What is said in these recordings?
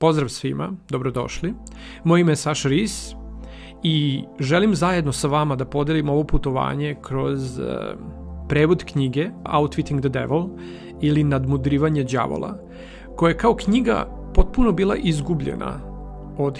Pozdrav svima, dobrodošli. Moje ime je Saša Ris i želim zajedno sa vama da podelim ovo putovanje kroz prevod knjige Outwitting the Devil ili Nadmudrivanje đavola, koja je kao knjiga potpuno bila izgubljena od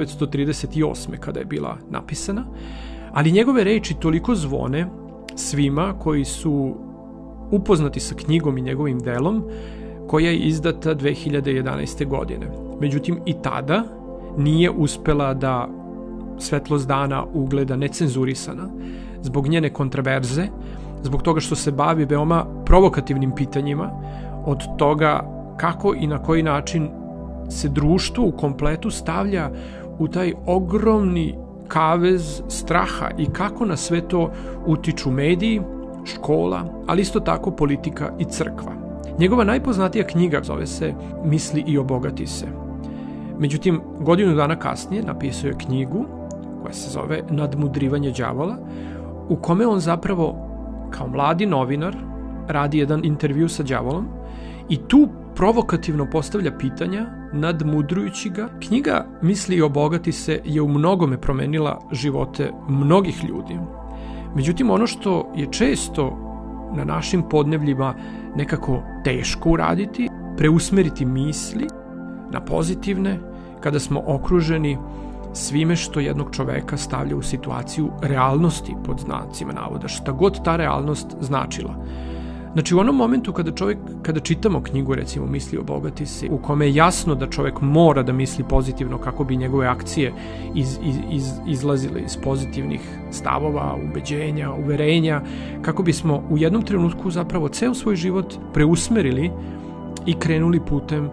1938. kada je bila napisana, ali njegove reči toliko zvone svima koji su upoznati sa knjigom i njegovim delom, koja je izdata 2011. godine. Međutim, i tada nije uspela da svetlost dana ugleda necenzurisana, zbog njene kontraverze, zbog toga što se bavi veoma provokativnim pitanjima, od toga kako i na koji način se društvo u kompletu stavlja u taj ogromni kavez straha i kako na sve to utiču mediji, škola, ali isto tako politika i crkva. Njegova najpoznatija knjiga zove se Misli i obogati se. Međutim, godinu dana kasnije napisao je knjigu koja se zove Nadmudrivanje đavola, u kome on zapravo kao mladi novinar radi jedan intervju sa đavolom i tu provokativno postavlja pitanja, nadmudrujući ga. Knjiga Misli i obogati se je u mnogome promenila živote mnogih ljudi. Međutim, ono što je često na našim podnevljima nekako teško uraditi, preusmeriti misli na pozitivne, kada smo okruženi svime što jednog čoveka stavlja u situaciju realnosti, pod znacima navoda, šta god ta realnost značila. Znači, u onom momentu kada čitamo knjigu, recimo Misli obogati se, u kome je jasno da čovek mora da misli pozitivno kako bi njegove akcije izlazile iz pozitivnih stavova, ubeđenja, uverenja, kako bismo u jednom trenutku zapravo ceo svoj život preusmerili i krenuli putem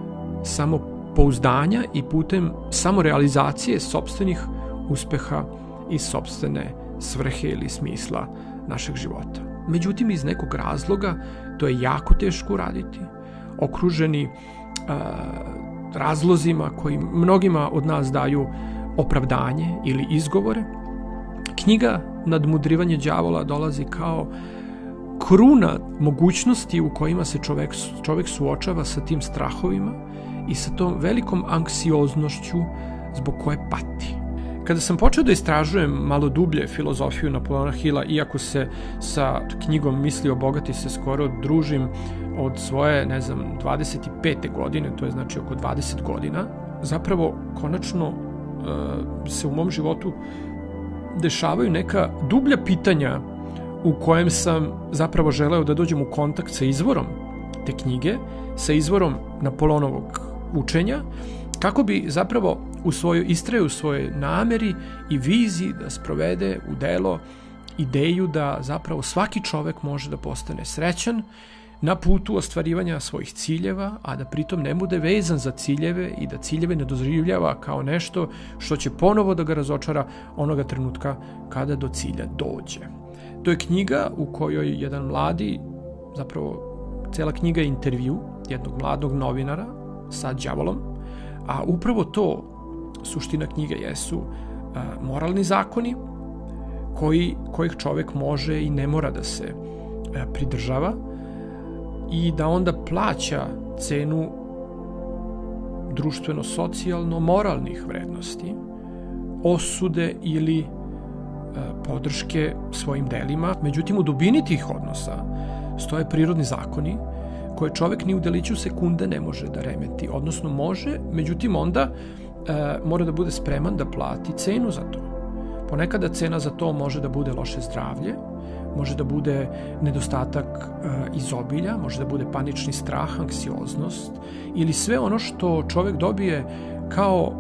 samopouzdanja i putem samorealizacije sopstvenih uspeha i sopstvene svrhe ili smisla našeg života. Međutim, iz nekog razloga to je jako teško uraditi, okruženi razlozima koji mnogima od nas daju opravdanje ili izgovore. Knjiga Nadmudrivanje đavola dolazi kao kruna mogućnosti u kojima se čovek suočava sa tim strahovima i sa tom velikom anksioznošću zbog koje pati. Kada sam počeo da istražujem malo dublje filozofiju Napoleona Hilla, iako se sa knjigom Misli obogati se skoro družim od svoje, 25. godine, to je znači oko 20 godina, zapravo konačno se u mom životu dešavaju neka dublja pitanja u kojem sam zapravo želeo da dođem u kontakt sa izvorom te knjige, sa izvorom Napoleonovog učenja, kako bi zapravo istrajao u svojoj nameri i viziji da sprovede u delo ideju da zapravo svaki čovek može da postane srećan na putu ostvarivanja svojih ciljeva, a da pritom ne bude vezan za ciljeve i da ciljeve ne doživljava kao nešto što će ponovo da ga razočara onoga trenutka kada do cilja dođe. To je knjiga u kojoj jedan mladi, zapravo cela knjiga je intervju jednog mladog novinara sa đavolom, a upravo suština knjige jesu moralni zakoni kojih čovek može i ne mora da se pridržava i da onda plaća cenu društveno-socijalno-moralnih vrednosti, osude ili podrške svojim delima. Međutim, u dubini tih odnosa stoje prirodni zakoni koje čovek ni u deliću sekunde ne može da remeti, odnosno može, međutim onda mora da bude spreman da plati cenu za to. Ponekada cena za to može da bude loše zdravlje, može da bude nedostatak izobilja, može da bude panični strah, anksioznost ili sve ono što čovek dobije kao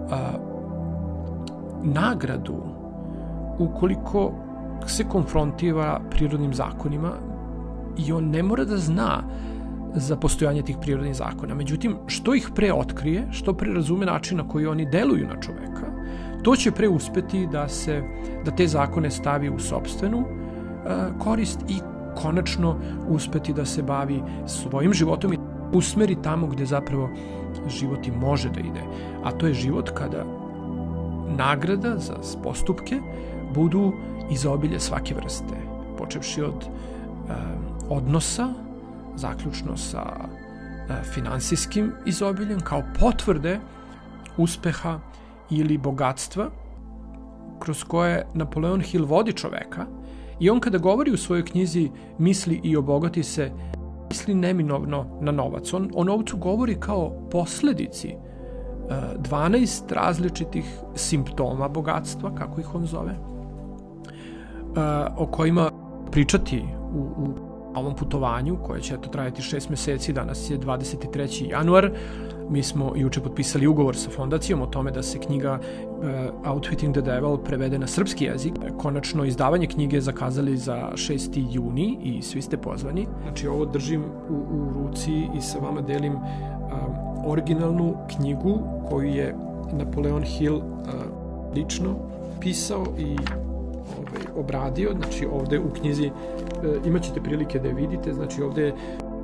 nagradu ukoliko se konfrontira prirodnim zakonima i on ne mora da zna za postojanje tih prirodnih zakona. Međutim, što ih pre otkrije, što pre razume način na koji oni deluju na čoveka, to će pre uspeti da te zakone stavi u sopstvenu korist i konačno uspeti da se bavi svojim životom i usmeri tamo gde zapravo život i može da ide. A to je život kada nagrada za postupke budu izobilje svake vrste, počevši od odnosa, zaključno sa finansijskim izobiljem, kao potvrde uspeha ili bogatstva kroz koje Napoleon Hill vodi čoveka i on kada govori u svojoj knjizi Misli i obogati se, misli neminovno na novac. On o novcu govori kao posledici 12 različitih simptoma bogatstva, kako ih on zove, o kojima pričati u ovom putovanju koje će trajati 6 meseci. Danas je 23. januar. Mi smo juče potpisali ugovor sa fondacijom o tome da se knjiga Outwitting the Devil prevede na srpski jezik. Konačno izdavanje knjige zakazali za 6. juni i svi ste pozvani. Znači ovo držim u ruci i sa vama delim originalnu knjigu koju je Napoleon Hill lično pisao i obradio. Znači ovde u knjizi imat ćete prilike da je vidite. Znači ovde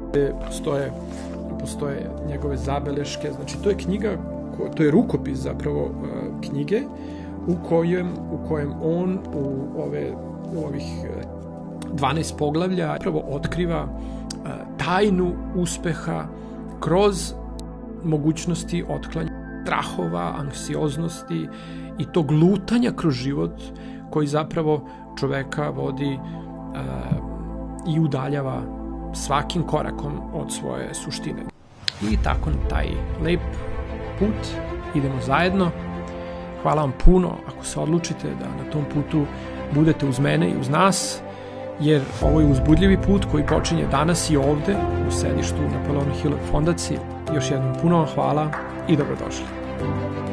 postoje njegove zabeleške. Znači to je knjiga, to je rukopis zapravo knjige u kojem on u ovih 12 poglavlja zapravo otkriva tajnu uspeha kroz mogućnosti otklanja strahova, anksioznosti i tog lutanja kroz život koji zapravo čoveka vodi i udaljava svakim korakom od svoje suštine. I tako na taj lep put idemo zajedno. Hvala vam puno ako se odlučite da na tom putu budete uz mene i uz nas, jer ovo je uzbudljivi put koji počinje danas i ovde u sedištu Napoleon Hill fondacije. Još jednom puno vam hvala i dobrodošli.